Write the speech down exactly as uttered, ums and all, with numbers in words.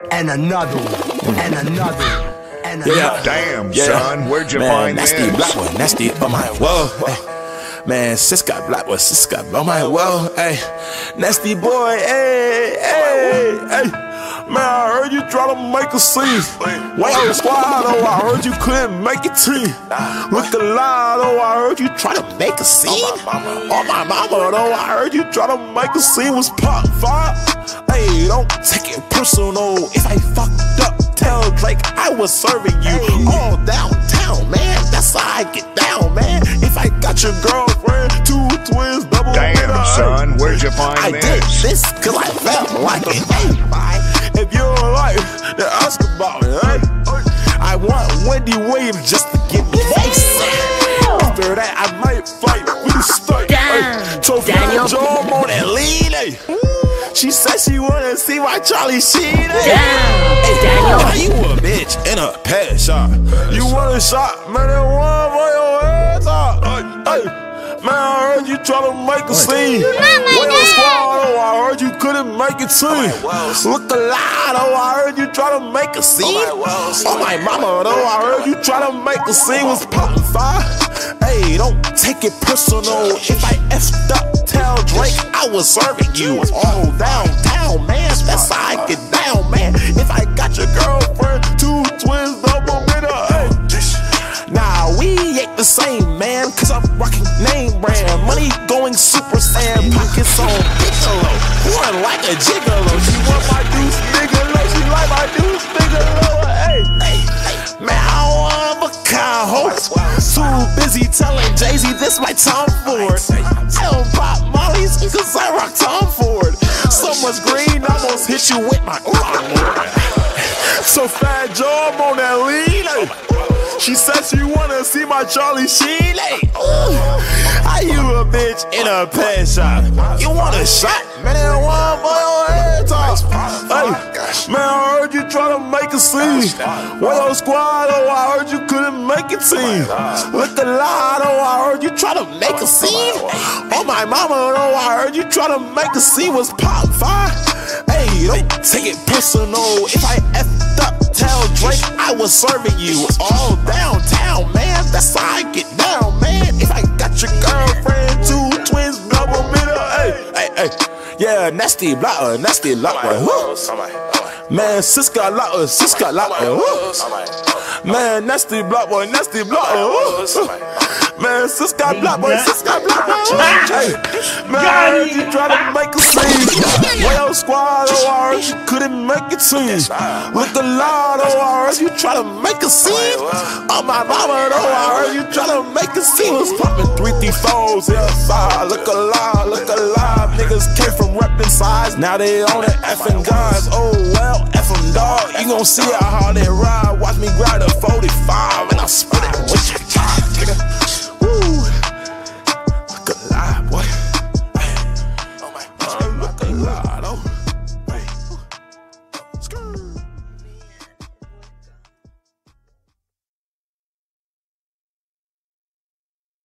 and another one, and another one, and another. Yeah, damn, yeah. Son, where'd you man, find nasty this? Black boy, nasty. Oh my, whoa, hey. Man, sis got black boy, sis got. Oh my, whoa, hey, nasty boy, hey, hey, hey. Man, I heard you try to make a scene. Well, squad, oh, I heard you couldn't make it team. Look alive, oh, I heard you try to make a scene. Oh my mama, oh, I heard you try to make a scene. Was pop five. Hey, don't take it personal. If I fucked up, tell Drake I was serving you all downtown, man. That's how I get down, man. If I got your girlfriend, two twins, double. Damn, son, where'd you find I this? I did this cause I felt like it. Hey, if you don't like it, then ask about it, eh? I want Wendy Williams just to get me face. After that, I might fight with the stunt. So Daniel Joe on that lead, eh? She said she wanna see my Charlie Sheen, eh? Hey, Daniel, why you a bitch in a pet shop? You want a shot, man, and one for your head top. Hey. Man, I heard you try to make a scene. Well, squad, oh, I heard you couldn't make it team. Look alive, oh, I heard you try to make a scene. Oh my mama, oh, I heard you try to make a scene. Was poppin' fire. Hey, don't take it personal. If I effed up, tell Drake I was serving you all downtown, man. That's how I get down, man. If I got your girlfriend, two twins, double middle, hey. Nah, we ain't the same, man, cause I'm rocking name brand. Money going super saiyan, pockets on Piccolo. Pouring like a gigolo. She want my deuce nigga low, she like my deuce nigga low. Hey, hey, hey. Man, I don't want a kind host. Too busy telling Jay-Z this my Tom Ford. I don't pop mollies cause I rock Tom Ford. So much green, almost hit you with my arm. So Fat Joe, I'm on that lead, hey. She said she wanna see my Charlie Sheen, hey. Are you a bitch in a pet shop? You want a shot? Man, and one for your head top. Hey, man, I heard you try to make a scene. Well, squad, oh, I heard you couldn't make it team. Look alive, oh, I heard you try to make a scene. Oh my mama, oh, I heard you try to make a scene. Was pop fire. Hey, don't take it personal. If I effed up, tell Drake I was serving you all downtown, man. That's how I get down, man. If I got your girlfriend, two twins, double middle, hey, hey, hey. Yeah, nasty block, uh, nasty lock, uh, man, sis got lock, uh, sis got lock, uh, man, nasty block, boy, nasty block, uh, man, sis got block, boy, sis got block, hey, man, I heard you try to make a scene. Well, squad, oh, I heard you couldn't make it team. Look alive, oh, I heard you try to make a scene. Oh my mama, oh, I heard you try to make a scene. Was popping three three fours, yeah, side. Look alive, look alive. Niggas came from reppin' size, now they on it effing guys. Oh well, F them dog, you gon' see how hard they ride. Watch me grab the